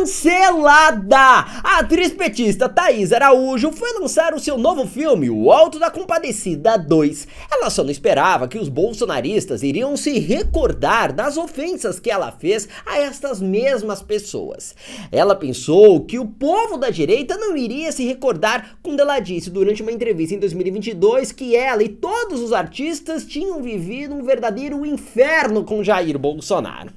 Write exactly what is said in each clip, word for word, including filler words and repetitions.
cancelada! A atriz petista Thaís Araújo foi lançar o seu novo filme, O Alto da Compadecida dois. Ela só não esperava que os bolsonaristas iriam se recordar das ofensas que ela fez a estas mesmas pessoas. Ela pensou que o povo da direita não iria se recordar quando ela disse durante uma entrevista em dois mil e vinte e dois que ela e todos os artistas tinham vivido um verdadeiro inferno com Jair Bolsonaro.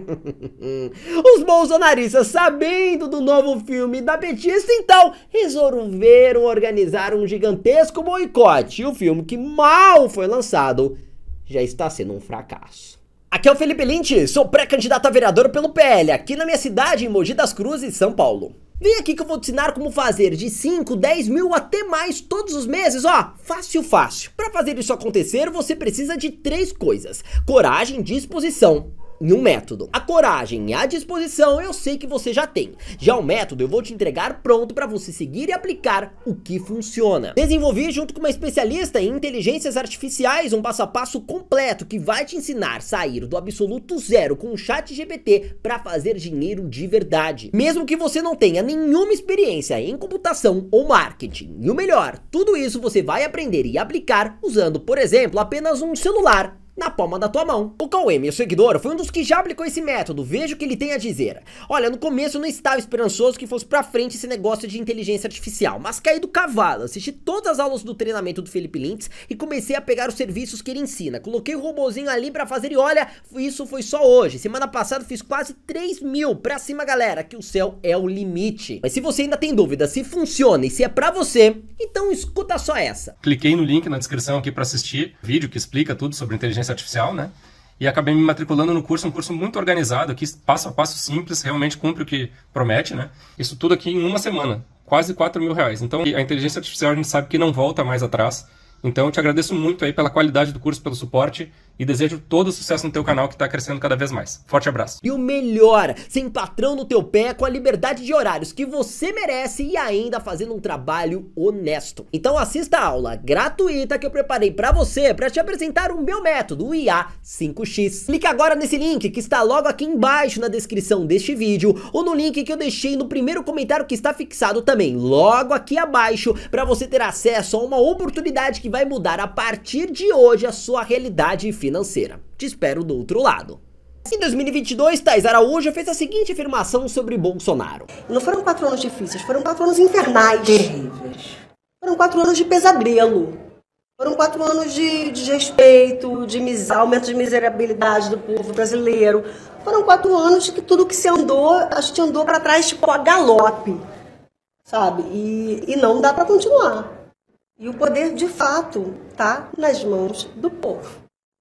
Os bolsonaristas, sabendo do novo filme da petista, então resolveram organizar um gigantesco boicote. E o filme, que mal foi lançado, já está sendo um fracasso. Aqui é o Felipe Lynch, sou pré-candidato a vereador pelo P L, aqui na minha cidade, em Mogi das Cruzes, São Paulo. Vem aqui que eu vou te ensinar como fazer de cinco, dez mil até mais todos os meses, ó, fácil, fácil. Para fazer isso acontecer, você precisa de três coisas: coragem, disposição e um método. A coragem e a disposição eu sei que você já tem. Já o método eu vou te entregar pronto para você seguir e aplicar o que funciona. Desenvolvi junto com uma especialista em inteligências artificiais um passo a passo completo que vai te ensinar a sair do absoluto zero com o ChatGPT para fazer dinheiro de verdade. Mesmo que você não tenha nenhuma experiência em computação ou marketing. E o melhor, tudo isso você vai aprender e aplicar usando, por exemplo, apenas um celular na palma da tua mão. O Cauê, meu seguidor, foi um dos que já aplicou esse método. Veja o que ele tem a dizer. Olha, no começo eu não estava esperançoso que fosse pra frente esse negócio de inteligência artificial, mas caí do cavalo, assisti todas as aulas do treinamento do Felipe Lynch e comecei a pegar os serviços que ele ensina. Coloquei o robozinho ali pra fazer e olha, isso foi só hoje. Semana passada fiz quase três mil. Pra cima, galera, que o céu é o limite. Mas se você ainda tem dúvida se funciona e se é pra você, então escuta só essa. Cliquei no link na descrição aqui pra assistir vídeo que explica tudo sobre inteligência artificial, né? E acabei me matriculando no curso, um curso muito organizado aqui, passo a passo simples, realmente cumpre o que promete, né? Isso tudo aqui em uma semana, quase quatro mil reais. Então, a inteligência artificial a gente sabe que não volta mais atrás. Então, eu te agradeço muito aí pela qualidade do curso, pelo suporte e desejo todo o sucesso no teu canal que está crescendo cada vez mais. Forte abraço. E o melhor, sem patrão no teu pé, com a liberdade de horários que você merece e ainda fazendo um trabalho honesto. Então assista a aula gratuita que eu preparei para você para te apresentar o meu método, o I A cinco X. Clique agora nesse link que está logo aqui embaixo na descrição deste vídeo ou no link que eu deixei no primeiro comentário que está fixado também logo aqui abaixo para você ter acesso a uma oportunidade que vai mudar a partir de hoje a sua realidade financeira. Te espero do outro lado. Em dois mil e vinte e dois, Thaís Araújo fez a seguinte afirmação sobre Bolsonaro. Não foram quatro anos difíceis, foram quatro anos infernais. Terríveis. Foram quatro anos de pesadelo. Foram quatro anos de desrespeito, de mis... aumento de miserabilidade do povo brasileiro. Foram quatro anos de que tudo que se andou, a gente andou para trás tipo a galope, sabe? E, e não dá para continuar. E o poder, de fato, tá nas mãos do povo.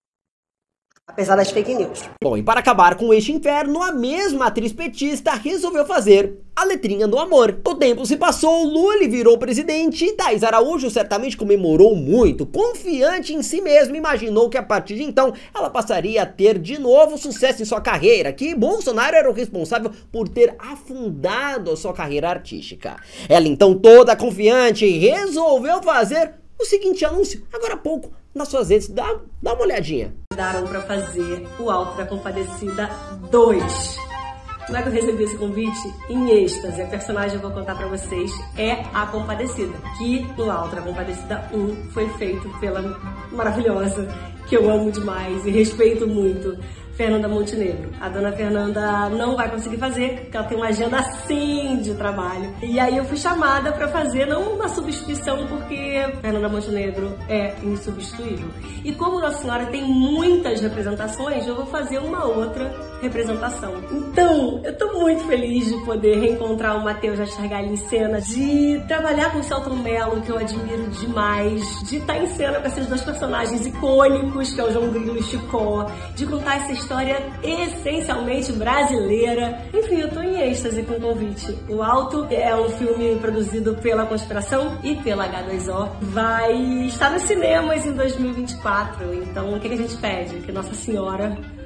Apesar das fake news. Bom, e para acabar com este inferno, a mesma atriz petista resolveu fazer a letrinha do amor. O tempo se passou, Lula virou presidente e Thaís Araújo certamente comemorou muito. Confiante em si mesma, imaginou que a partir de então ela passaria a ter de novo sucesso em sua carreira, que Bolsonaro era o responsável por ter afundado a sua carreira artística. Ela então, toda confiante, resolveu fazer o seguinte anúncio, agora há pouco, nas suas redes. Dá, dá uma olhadinha. Daram pra fazer o Alto da Compadecida dois. Como é que eu recebi esse convite? Em êxtase. A personagem eu vou contar pra vocês é a Compadecida, que no Alto da Compadecida um foi feito pela maravilhosa, que eu amo demais e respeito muito, Fernanda Montenegro. A dona Fernanda não vai conseguir fazer, porque ela tem uma agenda assim de trabalho. E aí eu fui chamada para fazer, não uma substituição, porque Fernanda Montenegro é insubstituível. E como Nossa Senhora tem muitas representações, eu vou fazer uma outra representação. Então, eu tô muito feliz de poder reencontrar o Matheus Nastergalli em cena, de trabalhar com o Selton Mello, que eu admiro demais, de estar em cena com esses dois personagens icônicos, que é o João Grilo e Chicó, de contar essa história essencialmente brasileira. Enfim, eu tô em êxtase com o convite. O Alto é um filme produzido pela Conspiração e pela H dois O. Vai estar nos cinemas em dois mil e vinte e quatro, então o que a gente pede? Que Nossa Senhora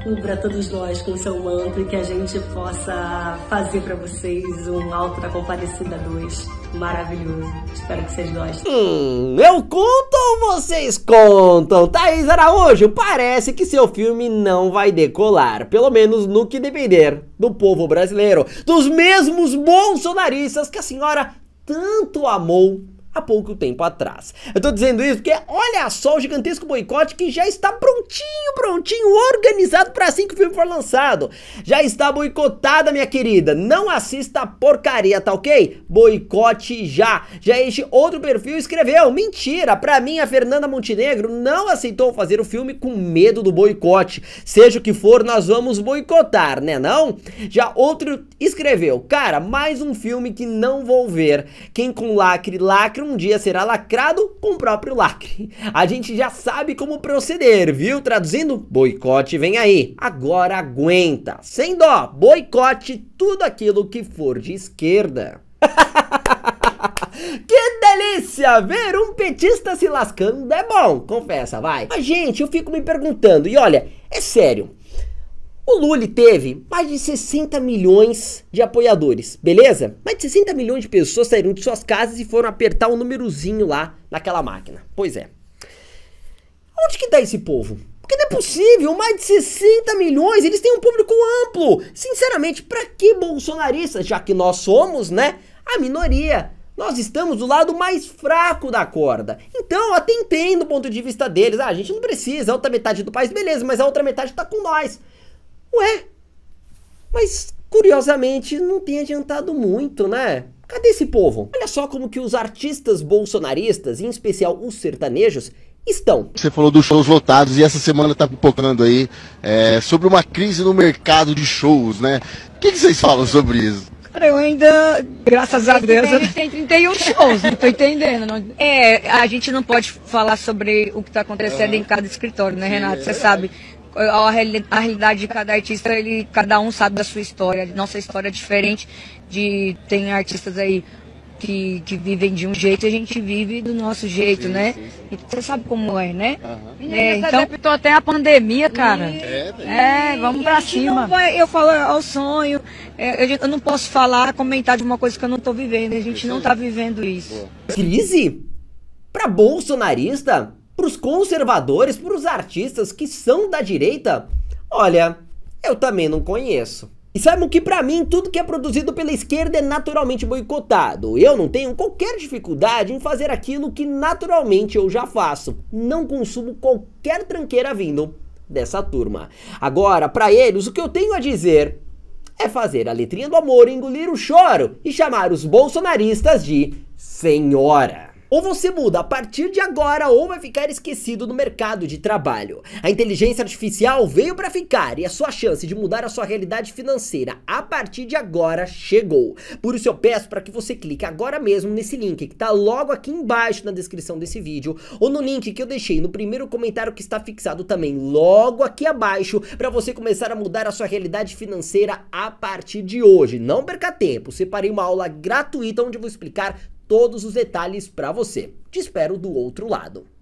cubra todos nós com o seu manto e que a gente possa fazer para vocês um Alto da Compadecida dois maravilhoso. Espero que vocês gostem. Hum, eu conto ou vocês contam? Thaís Araújo, parece que seu filme não vai decolar, pelo menos no que depender do povo brasileiro, dos mesmos bolsonaristas que a senhora tanto amou há pouco tempo atrás. Eu tô dizendo isso porque olha só o gigantesco boicote que já está prontinho, prontinho, organizado para assim que o filme for lançado. Já está boicotada, minha querida. Não assista a porcaria, tá ok? Boicote já. Já este outro perfil escreveu, mentira, pra mim a Fernanda Montenegro não aceitou fazer o filme com medo do boicote. Seja o que for, nós vamos boicotar, né não? Já outro escreveu, cara, mais um filme que não vou ver. Quem com lacre, lacre um dia será lacrado com o próprio lacre. A gente já sabe como proceder, viu? Traduzindo, boicote vem aí. Agora aguenta. Sem dó, boicote tudo aquilo que for de esquerda. Que delícia! Ver um petista se lascando é bom, confessa, vai. Mas gente, eu fico me perguntando, e olha, é sério. O Lula teve mais de sessenta milhões de apoiadores, beleza? Mais de sessenta milhões de pessoas saíram de suas casas e foram apertar um númerozinho lá naquela máquina. Pois é. Onde que tá esse povo? Porque não é possível, mais de sessenta milhões, eles têm um público amplo. Sinceramente, pra que bolsonaristas? Já que nós somos, né, a minoria. Nós estamos do lado mais fraco da corda. Então, até entendo o ponto de vista deles. Ah, a gente não precisa, a outra metade do país, beleza, mas a outra metade tá com nós. Ué, mas curiosamente não tem adiantado muito, né? Cadê esse povo? Olha só como que os artistas bolsonaristas, em especial os sertanejos, estão. Você falou dos shows lotados e essa semana tá pipocando aí é, sobre uma crise no mercado de shows, né? O que, que vocês falam sobre isso? Cara, eu ainda, graças a Deus, eu... tem trinta e um shows, não tô entendendo. Não... É, a gente não pode falar sobre o que tá acontecendo uhum. em cada escritório, né, Renato? Você sabe. A, a realidade de cada artista, ele, cada um sabe da sua história. Nossa história é diferente. De, tem artistas aí que, que vivem de um jeito e a gente vive do nosso jeito, sim, né? Sim, sim. E você sabe como é, né? Uhum. É, então adaptou até a pandemia, cara. É, é vamos pra cima. Vai, eu falo ao sonho. É, eu, eu não posso falar, comentar de uma coisa que eu não tô vivendo. A gente não tá vivendo isso. Crise? Pra bolsonarista? Pros conservadores, pros artistas que são da direita? Olha, eu também não conheço. E saibam que pra mim, tudo que é produzido pela esquerda é naturalmente boicotado. Eu não tenho qualquer dificuldade em fazer aquilo que naturalmente eu já faço. Não consumo qualquer tranqueira vindo dessa turma. Agora, pra eles, o que eu tenho a dizer é fazer a letrinha do amor, engolir o choro e chamar os bolsonaristas de senhora. Ou você muda a partir de agora ou vai ficar esquecido no mercado de trabalho. A inteligência artificial veio para ficar e a sua chance de mudar a sua realidade financeira a partir de agora chegou. Por isso eu peço para que você clique agora mesmo nesse link que tá logo aqui embaixo na descrição desse vídeo ou no link que eu deixei no primeiro comentário que está fixado também logo aqui abaixo para você começar a mudar a sua realidade financeira a partir de hoje. Não perca tempo, separei uma aula gratuita onde eu vou explicar todos os detalhes pra você. Te espero do outro lado.